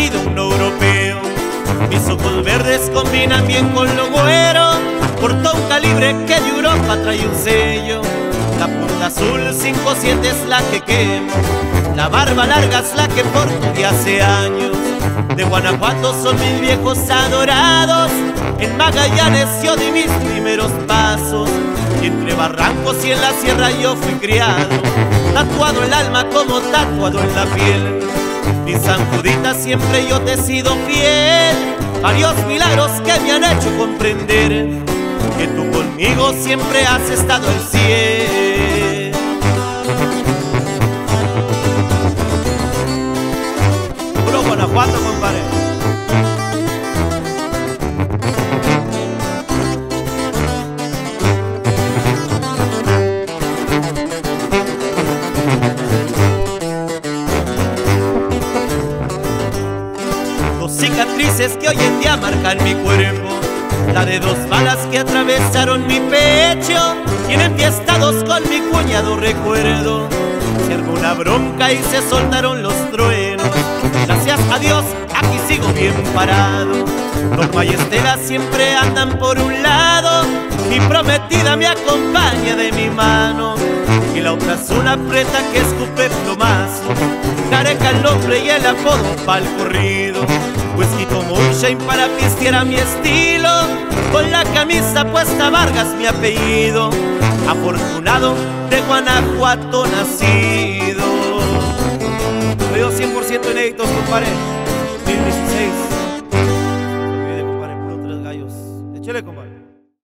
vida un europeo. Mis ojos verdes combinan bien con lo güero. Portó un calibre que de Europa trae un sello. La punta azul 5.7 es la que quemo. La barba larga es la que porto de hace años. De Guanajuato son mis viejos adorados. En Magallanes yo di mis primeros pasos. Y entre barrancos y en la sierra yo fui criado. Tatuado el alma como tatuado en la piel. Mi San Judita siempre yo te he sido fiel. Varios milagros que me han hecho comprender que tú conmigo siempre has estado al 100. Puro Guanajuato, compadre. Cicatrices que hoy en día marcan mi cuerpo, la de 2 balas que atravesaron mi pecho, y en enfiestados con mi cuñado recuerdo, se armó una bronca y se soltaron los truenos. Gracias a Dios aquí sigo bien parado. Norma y Estela siempre andan por un lado, mi prometida me acompaña de mi mano, y la otra es una preta que escupe plomazo. Careca el nombre y el apodo pa'l corrido. Whisky como un shame para pistear a mi estilo. Con la camisa puesta Vargas mi apellido. Afortunado de Guanajuato nacido. Video 100% inéditos, compadre. 2016. No olvide, compadre, puro 3 gallos. Échale, compadre.